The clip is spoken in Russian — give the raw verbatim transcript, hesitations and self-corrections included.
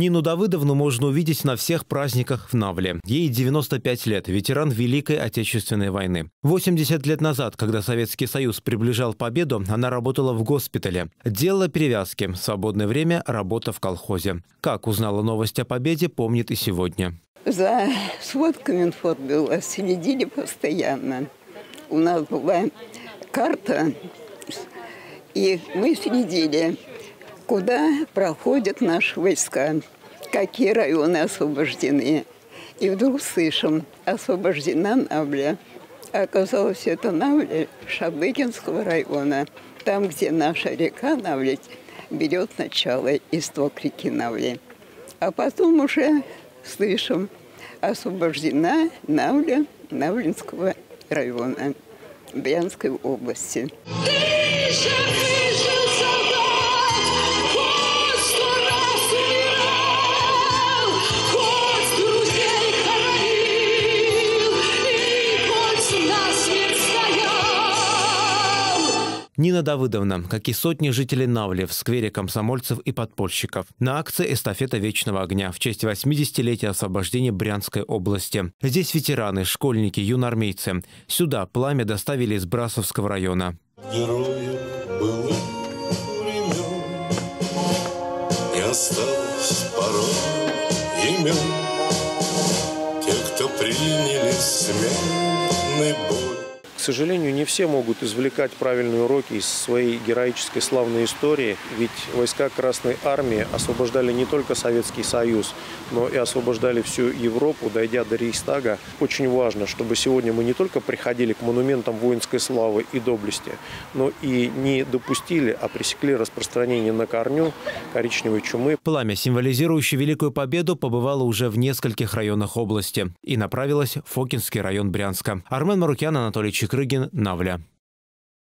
Нину Давыдовну можно увидеть на всех праздниках в Навле. Ей девяносто пять лет, ветеран Великой Отечественной войны. восемьдесят лет назад, когда Советский Союз приближал победу, она работала в госпитале. Делала перевязки. В свободное время – работа в колхозе. Как узнала новость о победе, помнит и сегодня. За сводками информбюро следили постоянно. У нас была карта, и мы следили, куда проходят наши войска, какие районы освобождены. И вдруг слышим, освобождена Навля. Оказалось, это Навля Шабыкинского района, там, где наша река Навля берет начало, исток реки Навли. А потом уже слышим, освобождена Навля Навлинского района Брянской области. Нина Давыдовна, как и сотни жителей Навли, в сквере комсомольцев и подпольщиков. На акции «Эстафета Вечного огня» в честь восьмидесятилетия освобождения Брянской области. Здесь ветераны, школьники, юноармейцы. Сюда пламя доставили из Брасовского района. Героев было времен, не осталось порой имен. Те, кто приняли смертный бой. К сожалению, не все могут извлекать правильные уроки из своей героической славной истории, ведь войска Красной Армии освобождали не только Советский Союз, но и освобождали всю Европу, дойдя до Рейхстага. Очень важно, чтобы сегодня мы не только приходили к монументам воинской славы и доблести, но и не допустили, а пресекли распространение на корню коричневой чумы. Пламя, символизирующее Великую Победу, побывало уже в нескольких районах области и направилось в Фокинский район Брянска. Армен Марукян, Анатолий Чекрыгин, Навля.